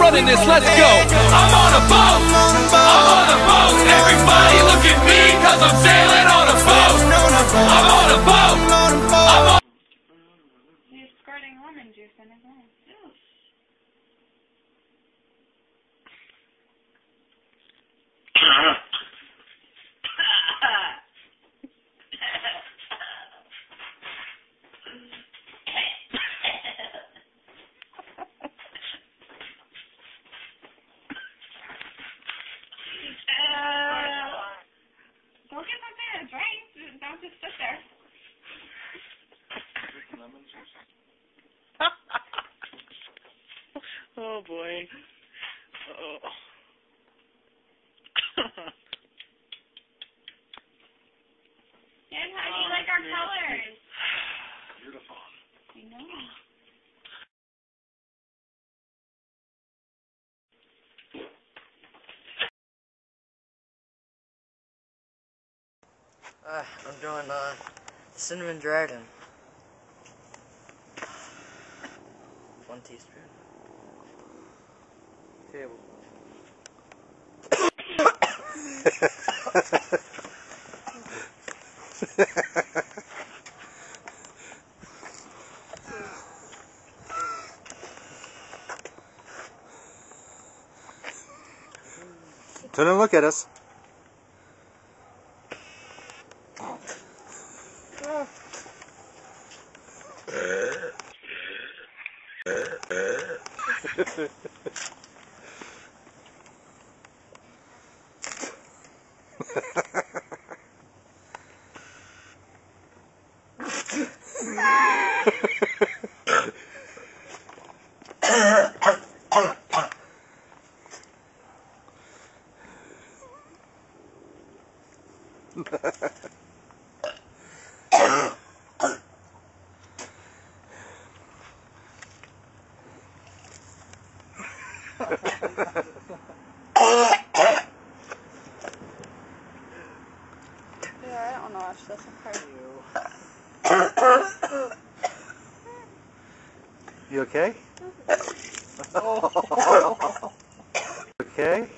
running this, let's go. I'm on a boat, I'm on a boat. Everybody look at me, cause I'm sailing on a boat. I'm on a boat, I'm on. He's squirting lemon juice in his mouth. Don't get something to drink. Don't just sit there. Lemon juice. Oh boy. Oh. Dad, how do you like our colors? Beautiful. I know. I'm doing cinnamon dragon. 1 teaspoon. Table. Turn and look at us. Yeah, I don't want to watch this. You okay? Okay?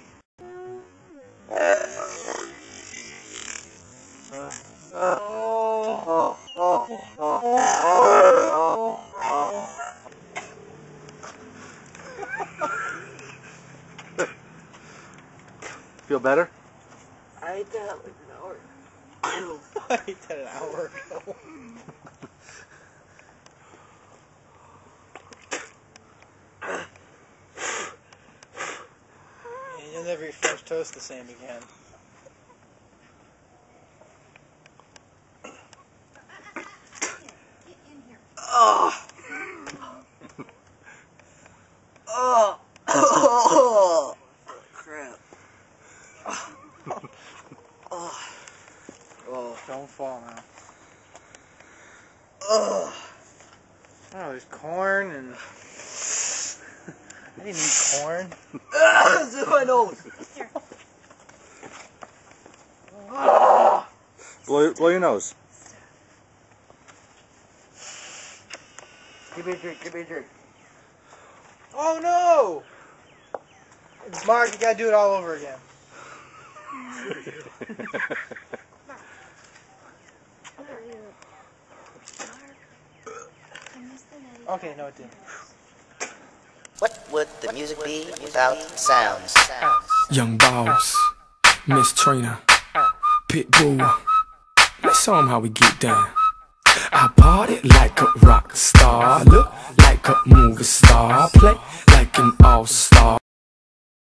Feel better? I ate that like an hour ago. I ate that an hour ago. And you'll never eat French toast the same again. Oh. Oh. Oh. Crap. Oh. Oh. Don't fall now. Oh. Oh, there's corn and... I didn't eat corn. It's in my nose. Here. Oh. Blow your nose. Give me a drink, give me a drink. Oh no! Mark, you gotta do it all over again. Okay, no it didn't. What would the music be without sounds? Young Boss, Miss Trina, Pitbull. Let's show 'em how we get down. I party like a rock star, look like a movie star, play like an all-star.